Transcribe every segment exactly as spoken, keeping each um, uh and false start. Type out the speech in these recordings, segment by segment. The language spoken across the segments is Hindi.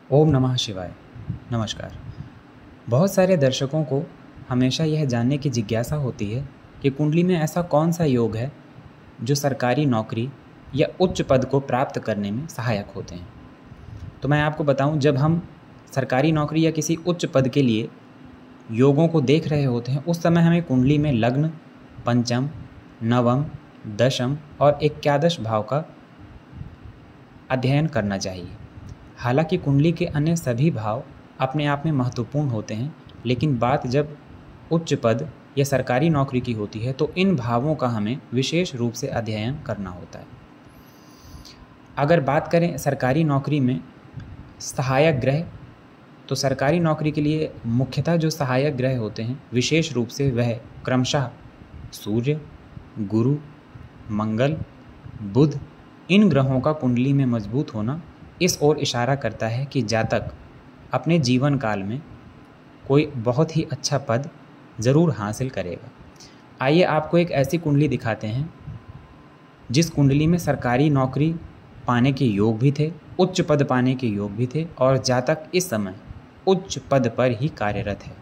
ओम नमः शिवाय। नमस्कार। बहुत सारे दर्शकों को हमेशा यह जानने की जिज्ञासा होती है कि कुंडली में ऐसा कौन सा योग है जो सरकारी नौकरी या उच्च पद को प्राप्त करने में सहायक होते हैं। तो मैं आपको बताऊं, जब हम सरकारी नौकरी या किसी उच्च पद के लिए योगों को देख रहे होते हैं, उस समय हमें कुंडली में लग्न, पंचम, नवम, दशम और एकादश भाव का अध्ययन करना चाहिए। हालांकि कुंडली के अन्य सभी भाव अपने आप में महत्वपूर्ण होते हैं, लेकिन बात जब उच्च पद या सरकारी नौकरी की होती है तो इन भावों का हमें विशेष रूप से अध्ययन करना होता है। अगर बात करें सरकारी नौकरी में सहायक ग्रह, तो सरकारी नौकरी के लिए मुख्यतः जो सहायक ग्रह होते हैं विशेष रूप से वह क्रमशः सूर्य, गुरु, मंगल, बुध, इन ग्रहों का कुंडली में मजबूत होना इस ओर इशारा करता है कि जातक अपने जीवन काल में कोई बहुत ही अच्छा पद ज़रूर हासिल करेगा। आइए आपको एक ऐसी कुंडली दिखाते हैं जिस कुंडली में सरकारी नौकरी पाने के योग भी थे, उच्च पद पाने के योग भी थे और जातक इस समय उच्च पद पर ही कार्यरत है।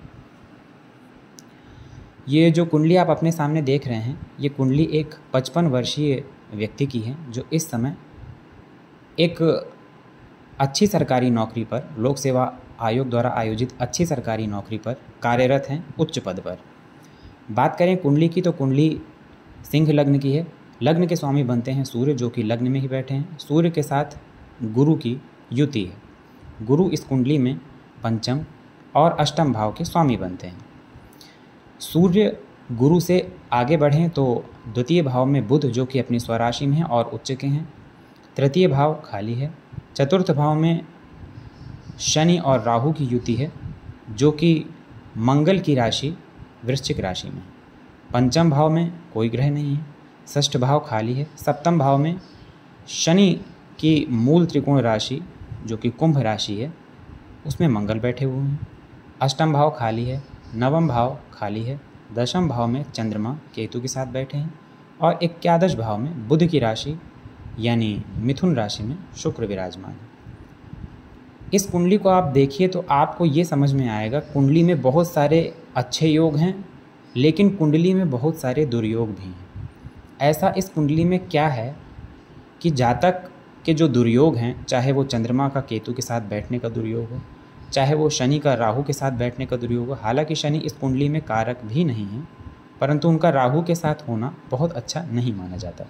ये जो कुंडली आप अपने सामने देख रहे हैं, ये कुंडली एक पचपन वर्षीय व्यक्ति की है जो इस समय एक अच्छी सरकारी नौकरी पर, लोक सेवा आयोग द्वारा आयोजित अच्छी सरकारी नौकरी पर कार्यरत हैं, उच्च पद पर। बात करें कुंडली की तो कुंडली सिंह लग्न की है। लग्न के स्वामी बनते हैं सूर्य, जो कि लग्न में ही बैठे हैं। सूर्य के साथ गुरु की युति है। गुरु इस कुंडली में पंचम और अष्टम भाव के स्वामी बनते हैं। सूर्य गुरु से आगे बढ़ें तो द्वितीय भाव में बुध, जो कि अपनी स्वराशि में है और उच्च के हैं। तृतीय भाव खाली है। चतुर्थ भाव में शनि और राहु की युति है, जो कि मंगल की राशि वृश्चिक राशि में। पंचम भाव में कोई ग्रह नहीं है। षष्ठ भाव खाली है। सप्तम भाव में शनि की मूल त्रिकोण राशि, जो कि कुंभ राशि है, उसमें मंगल बैठे हुए हैं। अष्टम भाव खाली है। नवम भाव खाली है। दशम भाव में चंद्रमा केतु के साथ बैठे हैं और एकादश भाव में बुध की राशि यानी मिथुन राशि में शुक्र विराजमान है। इस कुंडली को आप देखिए तो आपको ये समझ में आएगा, कुंडली में बहुत सारे अच्छे योग हैं, लेकिन कुंडली में बहुत सारे दुर्योग भी हैं। ऐसा इस कुंडली में क्या है कि जातक के जो दुर्योग हैं, चाहे वो चंद्रमा का केतु के साथ बैठने का दुर्योग हो, चाहे वो शनि का राहु के साथ बैठने का दुर्योग हो। हालांकि शनि इस कुंडली में कारक भी नहीं है, परंतु उनका राहु के साथ होना बहुत अच्छा नहीं माना जाता।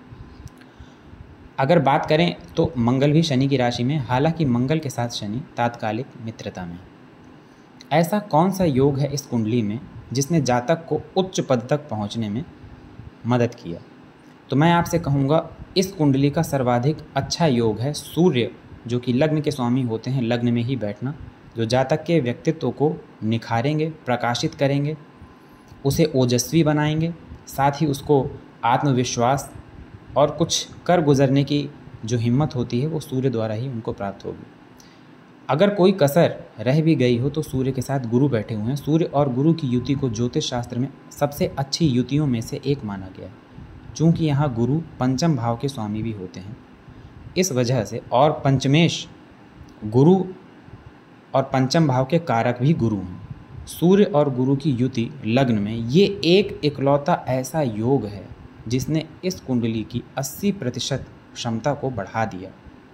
अगर बात करें तो मंगल भी शनि की राशि में, हालांकि मंगल के साथ शनि तात्कालिक मित्रता में। ऐसा कौन सा योग है इस कुंडली में जिसने जातक को उच्च पद तक पहुंचने में मदद किया? तो मैं आपसे कहूँगा, इस कुंडली का सर्वाधिक अच्छा योग है सूर्य, जो कि लग्न के स्वामी होते हैं, लग्न में ही बैठना, जो जातक के व्यक्तित्व को निखारेंगे, प्रकाशित करेंगे, उसे ओजस्वी बनाएंगे, साथ ही उसको आत्मविश्वास और कुछ कर गुजरने की जो हिम्मत होती है वो सूर्य द्वारा ही उनको प्राप्त होगी। अगर कोई कसर रह भी गई हो तो सूर्य के साथ गुरु बैठे हुए हैं। सूर्य और गुरु की युति को ज्योतिष शास्त्र में सबसे अच्छी युतियों में से एक माना गया है, चूँकि यहाँ गुरु पंचम भाव के स्वामी भी होते हैं। इस वजह से, और पंचमेश गुरु और पंचम भाव के कारक भी गुरु हैं। सूर्य और गुरु की युति लग्न में ये एक इकलौता ऐसा योग है जिसने इस कुंडली की अस्सी प्रतिशत क्षमता को बढ़ा दिया।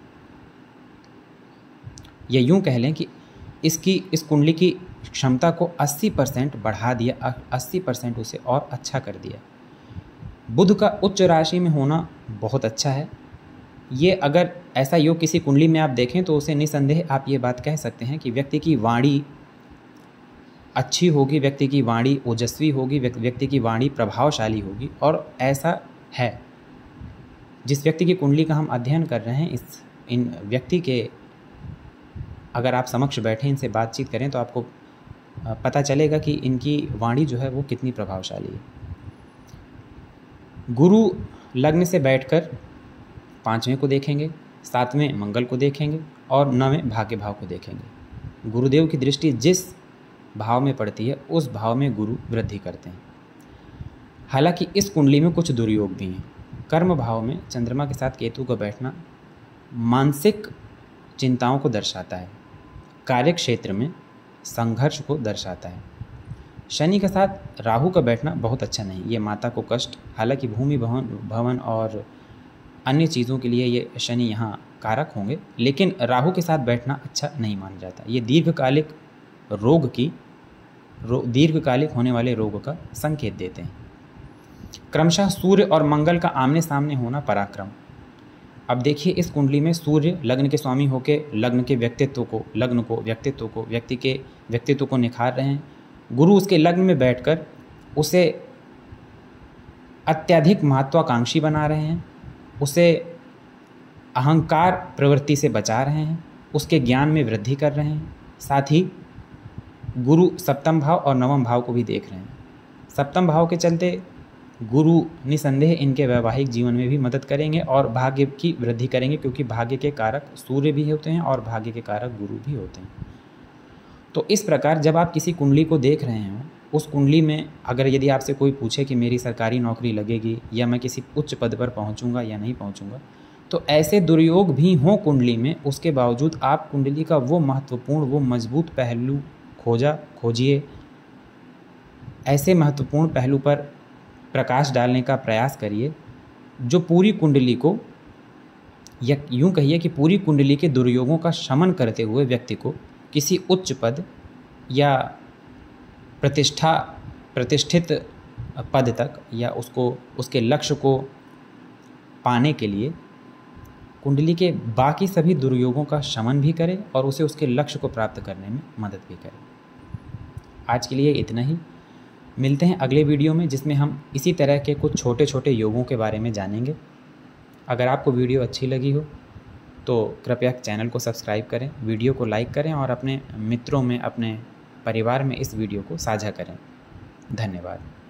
या यूं कह लें कि इसकी इस कुंडली की क्षमता को अस्सी परसेंट बढ़ा दिया, अस्सी परसेंट उसे और अच्छा कर दिया। बुध का उच्च राशि में होना बहुत अच्छा है। ये अगर ऐसा योग किसी कुंडली में आप देखें तो उसे निसंदेह आप ये बात कह सकते हैं कि व्यक्ति की वाणी अच्छी होगी, व्यक्ति की वाणी ओजस्वी होगी, व्यक्ति की वाणी प्रभावशाली होगी। और ऐसा है, जिस व्यक्ति की कुंडली का हम अध्ययन कर रहे हैं, इस इन व्यक्ति के अगर आप समक्ष बैठें, इनसे बातचीत करें तो आपको पता चलेगा कि इनकी वाणी जो है वो कितनी प्रभावशाली है। गुरु लग्न से बैठकर पाँचवें को देखेंगे, सातवें मंगल को देखेंगे और नवें भाग्य भाव को देखेंगे। गुरुदेव की दृष्टि जिस भाव में पड़ती है उस भाव में गुरु वृद्धि करते हैं। हालांकि इस कुंडली में कुछ दुर्योग भी हैं। कर्म भाव में चंद्रमा के साथ केतु का बैठना मानसिक चिंताओं को दर्शाता है। कार्यक्षेत्र में संघर्ष को दर्शाता है। शनि के साथ राहु का बैठना बहुत अच्छा नहीं, ये माता को कष्ट, हालांकि भूमि भवन भवन और अन्य चीज़ों के लिए ये शनि यहाँ कारक होंगे, लेकिन राहु के साथ बैठना अच्छा नहीं माना जाता। ये दीर्घकालिक रोग की रो, दीर्घकालिक होने वाले रोग का संकेत देते हैं। क्रमशः सूर्य और मंगल का आमने सामने होना पराक्रम। अब देखिए इस कुंडली में सूर्य लग्न के स्वामी होकर लग्न के व्यक्तित्व को लग्न को व्यक्तित्व को व्यक्ति के व्यक्तित्व को निखार रहे हैं। गुरु उसके लग्न में बैठकर उसे अत्यधिक महत्वाकांक्षी बना रहे हैं, उसे अहंकार प्रवृत्ति से बचा रहे हैं, उसके ज्ञान में वृद्धि कर रहे हैं। साथ ही गुरु सप्तम भाव और नवम भाव को भी देख रहे हैं। सप्तम भाव के चलते गुरु निसंदेह इनके वैवाहिक जीवन में भी मदद करेंगे और भाग्य की वृद्धि करेंगे, क्योंकि भाग्य के कारक सूर्य भी होते हैं और भाग्य के कारक गुरु भी होते हैं। तो इस प्रकार जब आप किसी कुंडली को देख रहे हो, उस कुंडली में अगर यदि आपसे कोई पूछे कि मेरी सरकारी नौकरी लगेगी या मैं किसी उच्च पद पर पहुंचूंगा या नहीं पहुंचूंगा, तो ऐसे दुर्योग भी हों कुंडली में, उसके बावजूद आप कुंडली का वो महत्वपूर्ण वो मजबूत पहलू खोजा खोजिए, ऐसे महत्वपूर्ण पहलू पर प्रकाश डालने का प्रयास करिए जो पूरी कुंडली को, या यूँ कहिए कि पूरी कुंडली के दुर्योगों का शमन करते हुए व्यक्ति को किसी उच्च पद या प्रतिष्ठा प्रतिष्ठित पद तक या उसको उसके लक्ष्य को पाने के लिए कुंडली के बाकी सभी दुर्योगों का शमन भी करे और उसे उसके लक्ष्य को प्राप्त करने में मदद भी करे। आज के लिए इतना ही। मिलते हैं अगले वीडियो में, जिसमें हम इसी तरह के कुछ छोटे छोटे योगों के बारे में जानेंगे। अगर आपको वीडियो अच्छी लगी हो तो कृपया चैनल को सब्सक्राइब करें, वीडियो को लाइक करें और अपने मित्रों में, अपने परिवार में इस वीडियो को साझा करें। धन्यवाद।